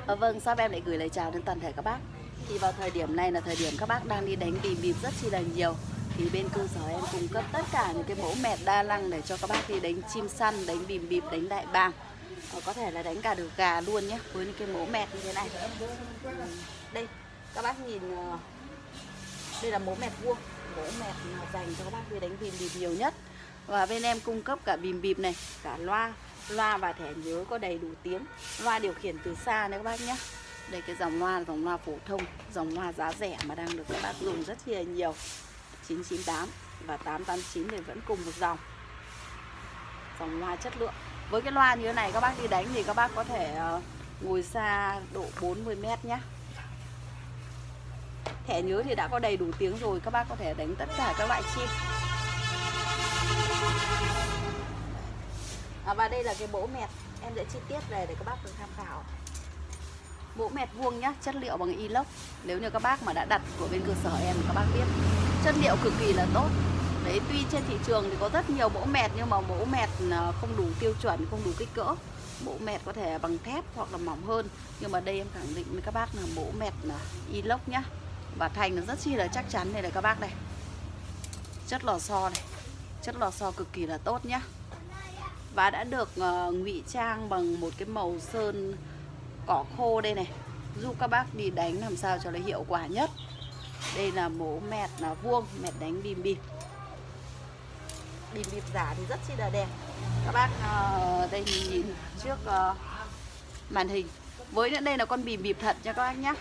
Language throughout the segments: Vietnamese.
Vâng, shop em lại gửi lời chào đến toàn thể các bác. Thì vào thời điểm này là thời điểm các bác đang đi đánh bìm bịp rất chi là nhiều. Thì bên cơ sở em cung cấp tất cả những cái mẫu mẹt đa năng để cho các bác đi đánh chim săn, đánh bìm bịp, đánh đại bàng. Có thể là đánh cả được gà luôn nhé, với những cái mẫu mẹt như thế này. Đây, các bác nhìn, đây là mẫu mẹt vuông, mẫu mẹt dành cho các bác đi đánh bìm bịp nhiều nhất. Và bên em cung cấp cả bìm bịp này, cả loa và thẻ nhớ có đầy đủ tiếng, loa điều khiển từ xa nữa các bác nhé. Đây cái dòng loa phổ thông, dòng loa giá rẻ mà đang được các bác dùng rất là nhiều, 998 và 889 thì vẫn cùng một dòng loa chất lượng. Với cái loa như thế này các bác đi đánh thì các bác có thể ngồi xa độ 40 m nhé. Thẻ nhớ thì đã có đầy đủ tiếng rồi, các bác có thể đánh tất cả các loại chim. Và đây là cái mẫu mẹt em sẽ chi tiết về để các bác cùng tham khảo. Mẫu mẹt vuông nhá, chất liệu bằng inox. Nếu như các bác mà đã đặt của bên cơ sở em thì các bác biết chất liệu cực kỳ là tốt. Đấy, tuy trên thị trường thì có rất nhiều mẫu mẹt nhưng mà mẫu mẹt không đủ tiêu chuẩn, không đủ kích cỡ. Mẫu mẹt có thể bằng thép hoặc là mỏng hơn, nhưng mà đây em khẳng định với các bác là mẫu mẹt là inox nhá. Và thành nó rất chi là chắc chắn. Đây là các bác này, chất lò xo này, chất lò xo cực kỳ là tốt nhá. Và đã được ngụy trang bằng một cái màu sơn cỏ khô đây này, giúp các bác đi đánh làm sao cho nó hiệu quả nhất. Đây là mẫu mẹt là vuông, mẹt đánh bìm bịp. Bìm bịp giả thì rất chi là đẹp. Các bác đây nhìn trước màn hình. Với đây là con bìm bịp thật nha các bác nhé.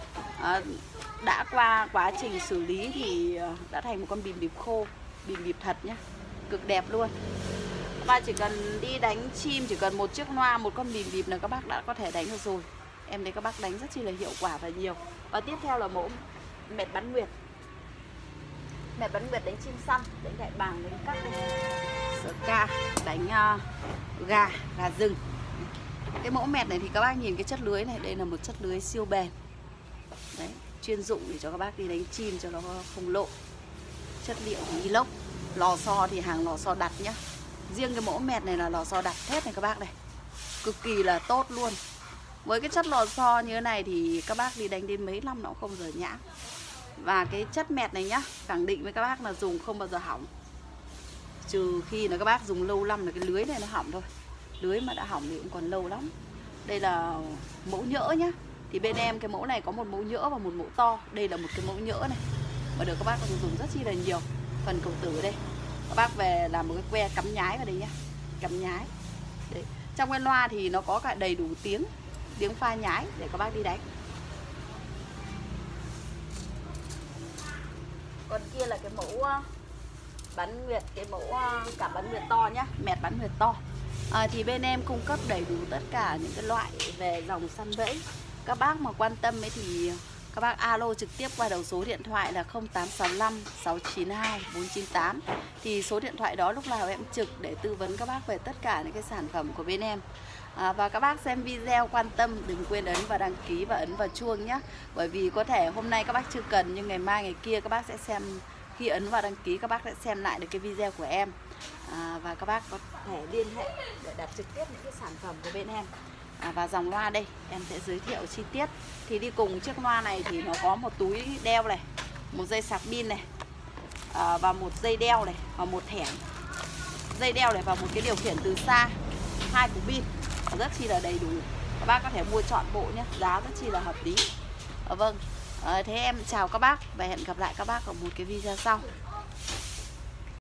Đã qua quá trình xử lý thì đã thành một con bìm bịp khô, bìm bịp thật nhé, cực đẹp luôn. Và chỉ cần đi đánh chim, chỉ cần một chiếc loa, một con bìm bịp là các bác đã có thể đánh được rồi. Em thấy các bác đánh rất chi là hiệu quả và nhiều. Và tiếp theo là mẫu mẹt bắn nguyệt. Mẹt bắn nguyệt đánh chim săn, đánh đại bàng, đánh cắt, sở ca, đánh gà rừng. Cái mẫu mẹt này thì các bác nhìn cái chất lưới này, đây là một chất lưới siêu bền. Đấy, chuyên dụng để cho các bác đi đánh chim cho nó không lộ. Chất liệu thì inox. Lò xo thì hàng lò xo đặt nhá. Riêng cái mẫu mẹt này là lò xo đặt thép này các bác này, cực kỳ là tốt luôn. Với cái chất lò xo như thế này thì các bác đi đánh đến mấy năm nó cũng không rời nhã. Và cái chất mẹt này nhá, khẳng định với các bác là dùng không bao giờ hỏng. Trừ khi là các bác dùng lâu năm là cái lưới này nó hỏng thôi. Lưới mà đã hỏng thì cũng còn lâu lắm. Đây là mẫu nhỡ nhá. Thì bên em cái mẫu này có một mẫu nhỡ và một mẫu to. Đây là một cái mẫu nhỡ này mà được các bác dùng rất chi là nhiều. Phần cầu tử đây, các bác về làm một cái que cắm nhái vào đây nhá, cắm nhái. Đấy. Trong cái loa thì nó có cả đầy đủ tiếng pha nhái để các bác đi đánh. Còn kia là cái mẫu bắn nguyệt, cái mẫu cả bắn nguyệt to nhá, mẹt bắn nguyệt to. Thì bên em cung cấp đầy đủ tất cả những cái loại về dòng săn bẫy. Các bác mà quan tâm ấy thì các bác alo trực tiếp qua đầu số điện thoại là 0865 692 498. Thì số điện thoại đó lúc nào em trực để tư vấn các bác về tất cả những cái sản phẩm của bên em. Và các bác xem video quan tâm đừng quên ấn vào đăng ký và ấn vào chuông nhé. Bởi vì có thể hôm nay các bác chưa cần nhưng ngày mai ngày kia các bác sẽ xem, khi ấn vào đăng ký các bác sẽ xem lại được cái video của em. Và các bác có thể liên hệ để đặt trực tiếp những cái sản phẩm của bên em. Và dòng loa đây em sẽ giới thiệu chi tiết. Thì đi cùng chiếc loa này thì nó có một túi đeo này, một dây sạc pin này, và một dây đeo này, và một thẻ dây đeo này, và một cái điều khiển từ xa, 2 cục pin, rất chi là đầy đủ. Các bác có thể mua trọn bộ nhé, giá rất chi là hợp lý. Vâng, thế em chào các bác và hẹn gặp lại các bác ở một cái video sau.